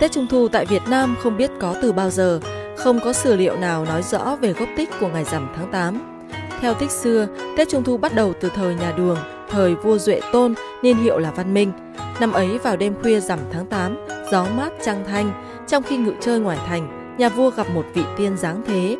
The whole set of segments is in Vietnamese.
Tết Trung thu tại Việt Nam không biết có từ bao giờ, không có sử liệu nào nói rõ về gốc tích của ngày rằm tháng 8. Theo tích xưa, Tết Trung thu bắt đầu từ thời nhà Đường, thời vua Duệ Tôn, niên hiệu là Văn Minh. Năm ấy vào đêm khuya rằm tháng 8, gió mát trăng thanh, trong khi ngự chơi ngoài thành, nhà vua gặp một vị tiên giáng thế.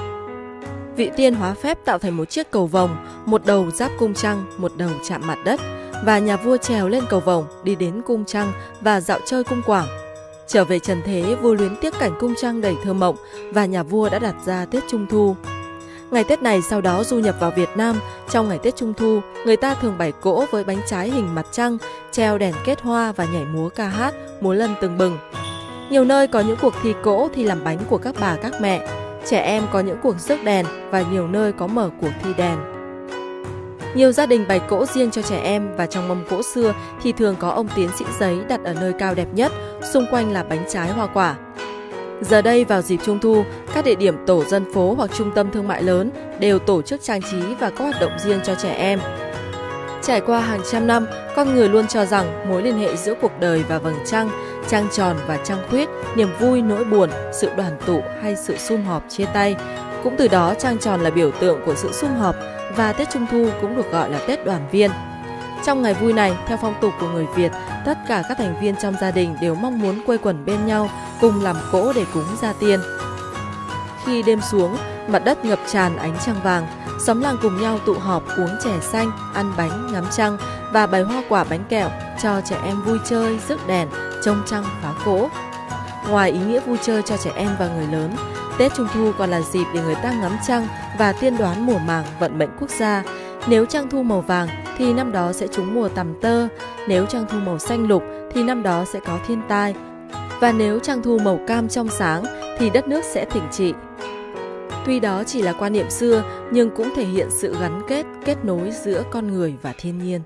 Vị tiên hóa phép tạo thành một chiếc cầu vồng, một đầu giáp cung trăng, một đầu chạm mặt đất, và nhà vua trèo lên cầu vồng, đi đến cung trăng và dạo chơi cung quảng. Trở về trần thế, vua luyến tiếc cảnh cung trăng đầy thơ mộng và nhà vua đã đặt ra Tết Trung thu. Ngày Tết này sau đó du nhập vào Việt Nam. Trong ngày Tết Trung thu, người ta thường bày cỗ với bánh trái hình mặt trăng, treo đèn kết hoa và nhảy múa ca hát, múa lân tưng bừng. Nhiều nơi có những cuộc thi cỗ, thi làm bánh của các bà các mẹ. Trẻ em có những cuộc rước đèn và nhiều nơi có mở cuộc thi đèn. Nhiều gia đình bày cỗ riêng cho trẻ em và trong mâm cỗ xưa thì thường có ông tiến sĩ giấy đặt ở nơi cao đẹp nhất, xung quanh là bánh trái hoa quả. Giờ đây vào dịp Trung thu, các địa điểm tổ dân phố hoặc trung tâm thương mại lớn đều tổ chức trang trí và có hoạt động riêng cho trẻ em. Trải qua hàng trăm năm, con người luôn cho rằng mối liên hệ giữa cuộc đời và vầng trăng, trăng tròn và trăng khuyết, niềm vui, nỗi buồn, sự đoàn tụ hay sự sum họp chia tay. Cũng từ đó trăng tròn là biểu tượng của sự sum họp và Tết Trung thu cũng được gọi là Tết đoàn viên. Trong ngày vui này, theo phong tục của người Việt, tất cả các thành viên trong gia đình đều mong muốn quây quần bên nhau, cùng làm cỗ để cúng gia tiên. Khi đêm xuống, mặt đất ngập tràn ánh trăng vàng, xóm làng cùng nhau tụ họp uống chè xanh, ăn bánh, ngắm trăng và bày hoa quả bánh kẹo cho trẻ em vui chơi, rước đèn, trông trăng phá cỗ. Ngoài ý nghĩa vui chơi cho trẻ em và người lớn, Tết Trung thu còn là dịp để người ta ngắm trăng và tiên đoán mùa màng vận mệnh quốc gia. Nếu trăng thu màu vàng thì năm đó sẽ trúng mùa tằm tơ, nếu trăng thu màu xanh lục thì năm đó sẽ có thiên tai, và nếu trăng thu màu cam trong sáng thì đất nước sẽ thịnh trị. Tuy đó chỉ là quan niệm xưa nhưng cũng thể hiện sự gắn kết, kết nối giữa con người và thiên nhiên.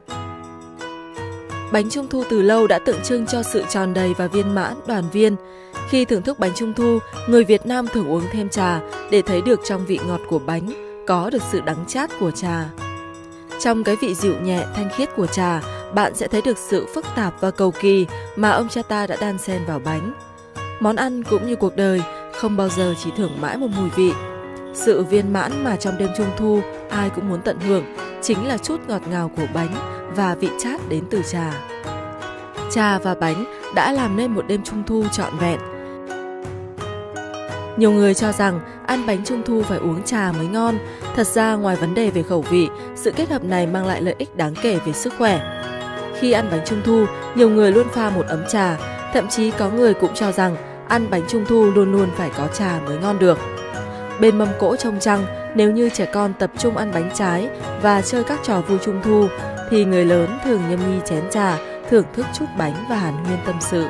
Bánh Trung thu từ lâu đã tượng trưng cho sự tròn đầy và viên mãn, đoàn viên. Khi thưởng thức bánh Trung thu, người Việt Nam thường uống thêm trà để thấy được trong vị ngọt của bánh có được sự đắng chát của trà. Trong cái vị dịu nhẹ, thanh khiết của trà, bạn sẽ thấy được sự phức tạp và cầu kỳ mà ông cha ta đã đan xen vào bánh. Món ăn cũng như cuộc đời, không bao giờ chỉ thưởng mãi một mùi vị. Sự viên mãn mà trong đêm Trung thu ai cũng muốn tận hưởng chính là chút ngọt ngào của bánh và vị chát đến từ trà. Trà và bánh đã làm nên một đêm Trung thu trọn vẹn. Nhiều người cho rằng ăn bánh Trung thu phải uống trà mới ngon. Thật ra ngoài vấn đề về khẩu vị, sự kết hợp này mang lại lợi ích đáng kể về sức khỏe. Khi ăn bánh Trung thu, nhiều người luôn pha một ấm trà. Thậm chí có người cũng cho rằng ăn bánh Trung thu luôn luôn phải có trà mới ngon được. Bên mâm cỗ trông trăng, nếu như trẻ con tập trung ăn bánh trái và chơi các trò vui Trung thu, thì người lớn thường nhâm nhi chén trà, thưởng thức chút bánh và hàn huyên tâm sự.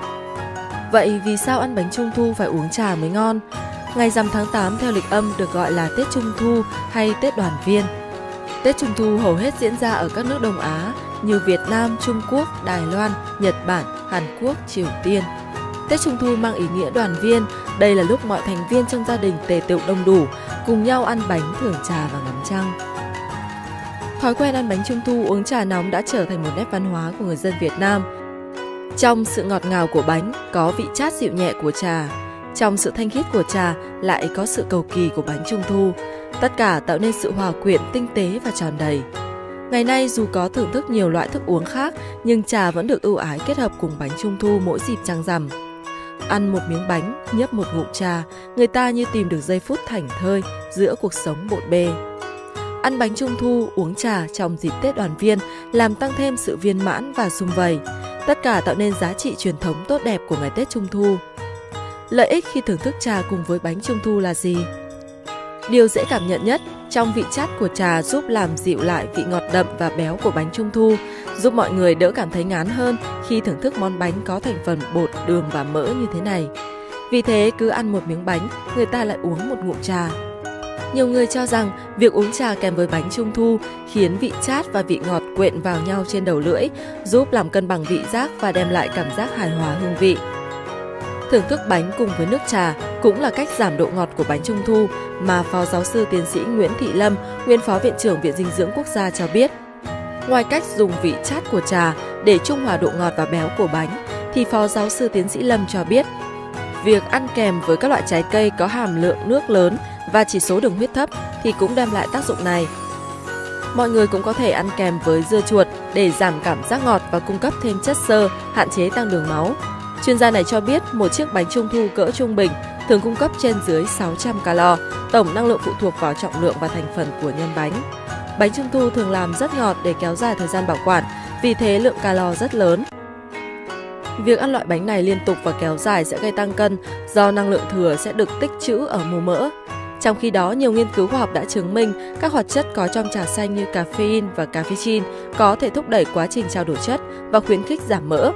Vậy vì sao ăn bánh Trung thu phải uống trà mới ngon? Ngày rằm tháng 8 theo lịch âm được gọi là Tết Trung thu hay Tết đoàn viên. Tết Trung thu hầu hết diễn ra ở các nước Đông Á như Việt Nam, Trung Quốc, Đài Loan, Nhật Bản, Hàn Quốc, Triều Tiên. Tết Trung thu mang ý nghĩa đoàn viên, đây là lúc mọi thành viên trong gia đình tề tựu đông đủ, cùng nhau ăn bánh, thưởng trà và ngắm trăng. Thói quen ăn bánh Trung thu uống trà nóng đã trở thành một nét văn hóa của người dân Việt Nam. Trong sự ngọt ngào của bánh có vị chát dịu nhẹ của trà, trong sự thanh khiết của trà lại có sự cầu kỳ của bánh Trung thu. Tất cả tạo nên sự hòa quyện tinh tế và tròn đầy. Ngày nay dù có thưởng thức nhiều loại thức uống khác nhưng trà vẫn được ưu ái kết hợp cùng bánh Trung thu mỗi dịp trăng rằm. Ăn một miếng bánh, nhấp một ngụm trà, người ta như tìm được giây phút thảnh thơi giữa cuộc sống bộn bề. Ăn bánh Trung thu, uống trà trong dịp Tết đoàn viên làm tăng thêm sự viên mãn và sum vầy. Tất cả tạo nên giá trị truyền thống tốt đẹp của ngày Tết Trung thu. Lợi ích khi thưởng thức trà cùng với bánh Trung thu là gì? Điều dễ cảm nhận nhất, trong vị chát của trà giúp làm dịu lại vị ngọt đậm và béo của bánh Trung thu, giúp mọi người đỡ cảm thấy ngán hơn khi thưởng thức món bánh có thành phần bột, đường và mỡ như thế này. Vì thế cứ ăn một miếng bánh, người ta lại uống một ngụm trà. Nhiều người cho rằng việc uống trà kèm với bánh Trung thu khiến vị chát và vị ngọt quyện vào nhau trên đầu lưỡi, giúp làm cân bằng vị giác và đem lại cảm giác hài hòa hương vị. Thưởng thức bánh cùng với nước trà cũng là cách giảm độ ngọt của bánh Trung thu mà Phó Giáo sư Tiến sĩ Nguyễn Thị Lâm, nguyên Phó Viện trưởng Viện Dinh dưỡng Quốc gia cho biết. Ngoài cách dùng vị chát của trà để trung hòa độ ngọt và béo của bánh, thì Phó Giáo sư Tiến sĩ Lâm cho biết, việc ăn kèm với các loại trái cây có hàm lượng nước lớn và chỉ số đường huyết thấp thì cũng đem lại tác dụng này. Mọi người cũng có thể ăn kèm với dưa chuột để giảm cảm giác ngọt và cung cấp thêm chất xơ, hạn chế tăng đường máu. Chuyên gia này cho biết một chiếc bánh trung thu cỡ trung bình thường cung cấp trên dưới 600 calo, tổng năng lượng phụ thuộc vào trọng lượng và thành phần của nhân bánh. Bánh trung thu thường làm rất ngọt để kéo dài thời gian bảo quản, vì thế lượng calo rất lớn. Việc ăn loại bánh này liên tục và kéo dài sẽ gây tăng cân do năng lượng thừa sẽ được tích trữ ở mô mỡ. Trong khi đó, nhiều nghiên cứu khoa học đã chứng minh các hoạt chất có trong trà xanh như caffeine và caffeine có thể thúc đẩy quá trình trao đổi chất và khuyến khích giảm mỡ.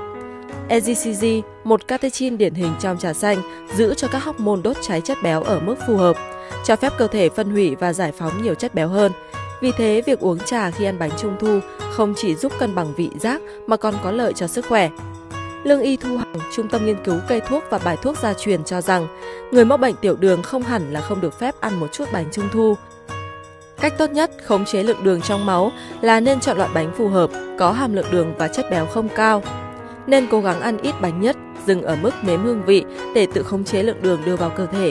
EGCG, một catechin điển hình trong trà xanh, giữ cho các hormone đốt cháy chất béo ở mức phù hợp, cho phép cơ thể phân hủy và giải phóng nhiều chất béo hơn. Vì thế, việc uống trà khi ăn bánh trung thu không chỉ giúp cân bằng vị giác mà còn có lợi cho sức khỏe. Lương Y Thu Hằng, Trung tâm Nghiên cứu Cây thuốc và Bài thuốc gia truyền cho rằng, người mắc bệnh tiểu đường không hẳn là không được phép ăn một chút bánh trung thu. Cách tốt nhất khống chế lượng đường trong máu là nên chọn loại bánh phù hợp, có hàm lượng đường và chất béo không cao. Nên cố gắng ăn ít bánh nhất, dừng ở mức nếm hương vị để tự khống chế lượng đường đưa vào cơ thể.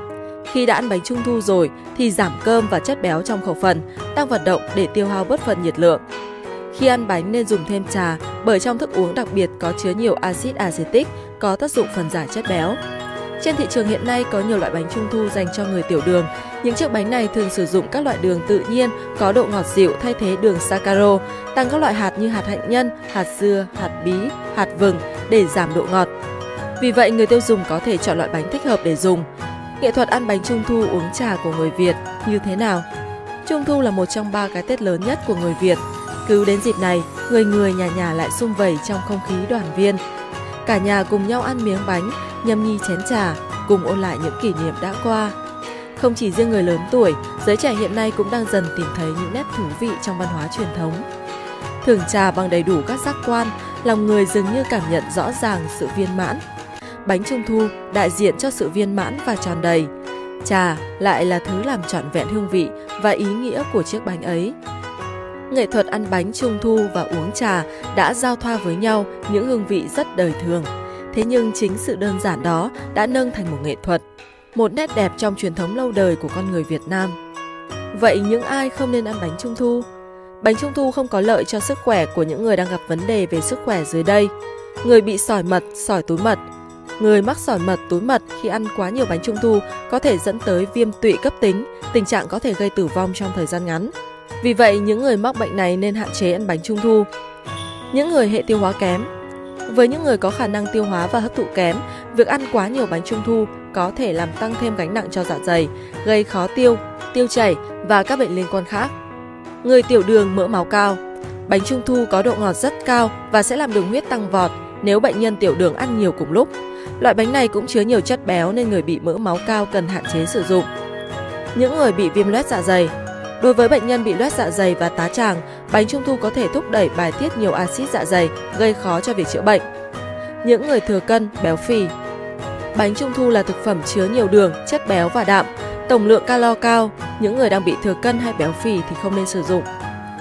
Khi đã ăn bánh trung thu rồi thì giảm cơm và chất béo trong khẩu phần, tăng vận động để tiêu hao bớt phần nhiệt lượng. Khi ăn bánh nên dùng thêm trà, bởi trong thức uống đặc biệt có chứa nhiều axit acetic có tác dụng phân giải chất béo. Trên thị trường hiện nay có nhiều loại bánh trung thu dành cho người tiểu đường. Những chiếc bánh này thường sử dụng các loại đường tự nhiên có độ ngọt dịu thay thế đường saccaro, tăng các loại hạt như hạt hạnh nhân, hạt dưa, hạt bí, hạt vừng để giảm độ ngọt. Vì vậy, người tiêu dùng có thể chọn loại bánh thích hợp để dùng. Nghệ thuật ăn bánh trung thu uống trà của người Việt như thế nào? Trung thu là một trong 3 cái Tết lớn nhất của người Việt. Cứ đến dịp này, người nhà nhà lại sum vầy trong không khí đoàn viên. Cả nhà cùng nhau ăn miếng bánh, nhâm nhi chén trà, cùng ôn lại những kỷ niệm đã qua. Không chỉ riêng người lớn tuổi, giới trẻ hiện nay cũng đang dần tìm thấy những nét thú vị trong văn hóa truyền thống. Thưởng trà bằng đầy đủ các giác quan, lòng người dường như cảm nhận rõ ràng sự viên mãn. Bánh trung thu đại diện cho sự viên mãn và tròn đầy. Trà lại là thứ làm trọn vẹn hương vị và ý nghĩa của chiếc bánh ấy. Nghệ thuật ăn bánh trung thu và uống trà đã giao thoa với nhau những hương vị rất đời thường. Thế nhưng chính sự đơn giản đó đã nâng thành một nghệ thuật, một nét đẹp trong truyền thống lâu đời của con người Việt Nam. Vậy những ai không nên ăn bánh trung thu? Bánh trung thu không có lợi cho sức khỏe của những người đang gặp vấn đề về sức khỏe dưới đây. Người bị sỏi mật, sỏi túi mật. Người mắc sỏi mật, túi mật khi ăn quá nhiều bánh trung thu có thể dẫn tới viêm tụy cấp tính, tình trạng có thể gây tử vong trong thời gian ngắn. Vì vậy, những người mắc bệnh này nên hạn chế ăn bánh trung thu. Những người hệ tiêu hóa kém. Với những người có khả năng tiêu hóa và hấp thụ kém, việc ăn quá nhiều bánh trung thu có thể làm tăng thêm gánh nặng cho dạ dày, gây khó tiêu, tiêu chảy và các bệnh liên quan khác. Người tiểu đường, mỡ máu cao. Bánh trung thu có độ ngọt rất cao và sẽ làm đường huyết tăng vọt nếu bệnh nhân tiểu đường ăn nhiều cùng lúc. Loại bánh này cũng chứa nhiều chất béo nên người bị mỡ máu cao cần hạn chế sử dụng. Những người bị viêm loét dạ dày. Đối với bệnh nhân bị loét dạ dày và tá tràng, bánh trung thu có thể thúc đẩy bài tiết nhiều axit dạ dày, gây khó cho việc chữa bệnh. Những người thừa cân, béo phì. Bánh trung thu là thực phẩm chứa nhiều đường, chất béo và đạm, tổng lượng calo cao. Những người đang bị thừa cân hay béo phì thì không nên sử dụng.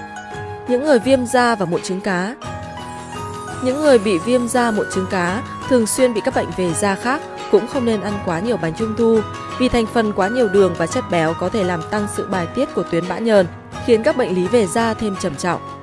Những người viêm da và mụn trứng cá. Những người bị viêm da, mụn trứng cá thường xuyên bị các bệnh về da khác cũng không nên ăn quá nhiều bánh trung thu, vì thành phần quá nhiều đường và chất béo có thể làm tăng sự bài tiết của tuyến bã nhờn, khiến các bệnh lý về da thêm trầm trọng.